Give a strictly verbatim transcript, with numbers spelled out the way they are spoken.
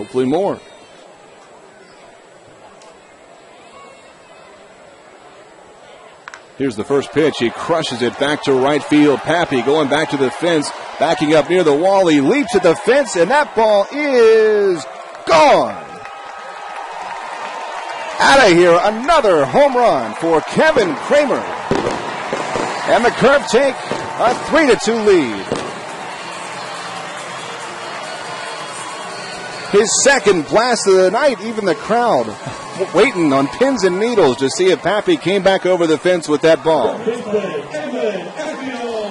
hopefully more. Here's the first pitch. He crushes it back to right field. Pappy going back to the fence, backing up near the wall. He leaps at the fence, and that ball is gone. Out of here, another home run for Kevin Kramer. And the Curve take a three to two lead. His second blast of the night. Even the crowd waiting on pins and needles to see if Pappy came back over the fence with that ball.